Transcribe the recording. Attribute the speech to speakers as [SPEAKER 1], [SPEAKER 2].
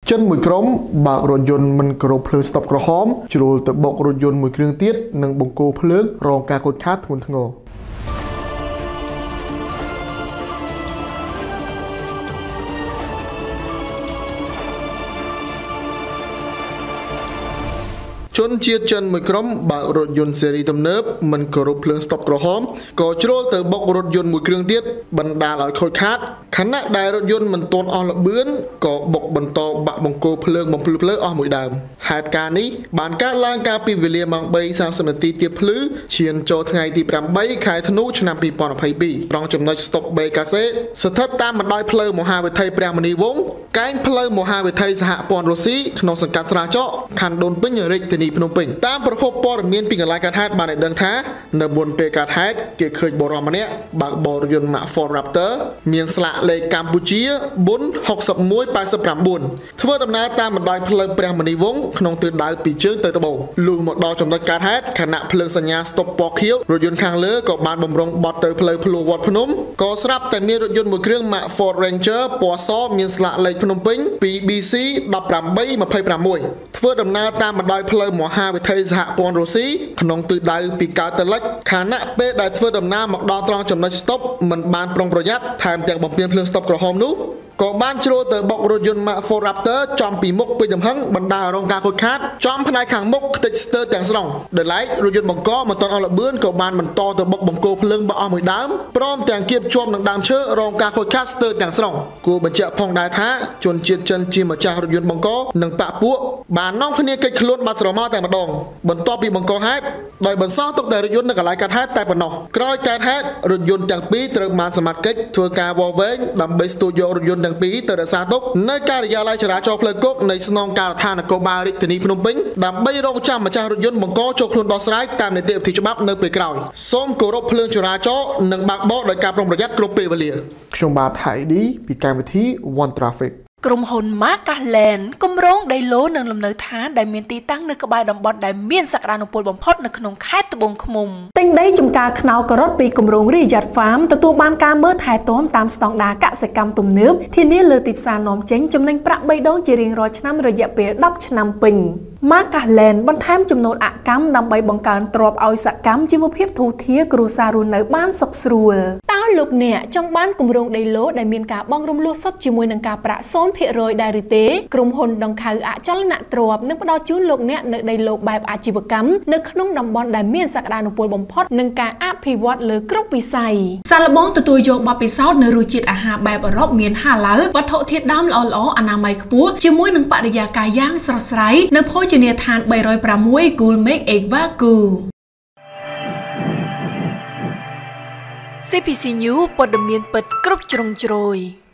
[SPEAKER 1] chân mùi crom bạc rốt dồn mình cột phơi stop cỏ hóm chửi từ bọc rốt dồn mùi kêu tiết nâng bông cô phơi rong ca cột khát thun thang ngô chôn chia chân mùi crom bạc rốt dồn series tầm nớp mình cột phơi stop cỏ hóm có chửi từ bọc rốt dồn mùi kêu tiết bần đà lại khôi khát khán nát đài rốt dồn mình tôn on là bướn có bọc bần to bạc bông cô phơi on mùi đàm hạt cá ní bản các lang ca pi về liền bằng bay sang sân ti tiếp phứ chiến cho ngày thì làm bay khai thân nút năm pi pon phải bi trong chấm nói stop bay cá sế sự thật ta mà đòi phơi một hai về thay bèo mình đi vốn cái phơi một hai về thay hạ pon rosi non sân cát ra cho khăn đồn pin nhờ rịch thì đi phnom penh tamประพบ ปอร์เมียน ពីកន្លែងកាត់ហេតុបានឲ្យដឹងថានៅមុនពេលកាត់ហេតុគេឃើញបរិមម្នាក់បើកបរយន្ត Mack Ford Raptor មានស្លាកលេខកម្ពុជា46189ធ្វើដំណើរតាមបណ្ដោយផ្លូវព្រះមុនីវង្សក្នុងទិសដៅពីជើងទៅត្បូងលុះមកដល់ចំណុចកាត់ហេតុខណៈភ្លើងសញ្ញា stop ពណ៌ខៀវរថយន្តខាងលើក៏បានបំរុងបត់ទៅផ្លូវភ្លួវត្តភ្នំក៏ស្រាប់តែមានរថយន្តមួយគ្រឿង Mack Ford Ranger ពណ៌សមានស្លាកលេខភ្នំពេញ 2BC 1826ធ្វើដំណើរតាមបណ្ដោយផ្លូវមហាវិថីសហព័ន្ធរុស្ស៊ីក្នុងទិសដៅពីកើតទៅលិចខណៈពេលដែលធ្វើដំណើរមកដល់ត្រង់ចំណុច stop មិនបានប្រុងប្រយ័ត្នថែមទាំងបំពេញភ្លើង stop ក្រហមនោះក៏បានជ្រុលទៅបុករថយន្ត Mack Ford Raptor ចំពីមុខពេញទំហឹងបណ្ដាលរងការខូចខាតចំផ្នែកខាងមុខខ្ទេចស្ទើរទាំងស្រុងដោយឡែករថយន្តបង្កមិនទាន់អស់ល្បឿនក៏បានបន្តទៅបុកបង្គោលភ្លើងបោះអស់មួយដើមព្រមទាំងគៀបជាប់នឹងដើមឈើរងការខូចខាតស្ទើរទាំងស្រុងគួរបញ្ជាក់ផងដែរថាជនជាតិចិនជាម្ចាស់រថយន្តបង្កនិងបកពួកបាននាំគ្នាកិច្ចខ្លួនបាត់ស្រមោលតែម្ដងបន្ទាប់ពីបង្កហេតុដោយបន្សល់ទុកតែរថយន្តនៅកន្លែងកាត់ហេតុតែប៉ុណ្ណោះក្រោយកាត់ហេតុរថយន្តទាំងពីរត្រូវបានសមត្ថកិច្ចធ្វើការវាស់វែងដើម្បីស្ទូចយករថយន្តទាំងពីរទៅរក្សាទុកនៅការិយាល័យចរាចរណ៍ផ្លូវគោកនៃស្នងការដ្ឋាននគរបាលរាជធានីភ្នំពេញដើម្បីរងចាំម្ចាស់រថយន្តបង្កចូលខ្លួនដោះស្រាយតាមនីតិវិធីច្បាប់នៅពេលក្រោយសូមគោរពភ្លើងចរាចរណ៍និងបើកបរដោយការប្រុងប្រយ័ត្នគ្រប់ពេលវេលាខ្ញុំបាទថៃឌីពីកម្មវិធី One Trafficក្រុមហ៊ុន Macasland គម្រោងដីឡូនិងលំនៅឋានដែលមានទីតាំងនៅក្បែរតំបន់ដែលមានសក្តានុពលបំផុតនៅក្នុងខេត្តត្បូងឃ្មុំទិញដីចំការខ្នោការ៉ុតពីគម្រោង Riyadh Farm ទទួលបានការមើលថែទាំតាមស្តង់ដារកសិកម្មទំនើបធានាលើទីផ្សារនាំចេញចំណេញប្រាក់3ដងជារៀងរាល់ឆ្នាំរយៈពេល10ឆ្នាំពេញ Macasland បន្ថែមចំនួនអកម្មដើម្បីបង្កើនទ្រព្យឲ្យសកម្មជីវភាពធូរធារគ្រួសាររស់នៅបានសុខស្រួលតើលោកអ្នកចង់បានគម្រោងដីឡូដែលមានការបង់រំលោះសុទ្ធជាមួយនឹងការប្រាក់0% ដែរឬទេក្រុមហ៊ុនដង្ខៅអចលនទ្រព្យនឹងផ្ដល់ជូនលោកអ្នកនៅដីឡូបែបអាជីវកម្មនៅក្នុងតំបន់ដែលមានសក្តានុពលបំផុតនិងការអភិវឌ្ឍលើគ្រប់វិស័យសាឡបងទទួលយកបទពិសោធន៍នៅរសជាតិអាហារបែបអឺរ៉ុបមានហាឡាល់វត្ថុធាតុដើមល្អៗអនាម័យខ្ពស់ជាមួយនឹងបរិយាកាសយ៉ាងស្រស់ស្រាយនៅភោជនីយដ្ឋាន306 Gulmek Evaku CPC News ព័ត៌មានពិតគ្រប់ជ្រុងជ្រោយ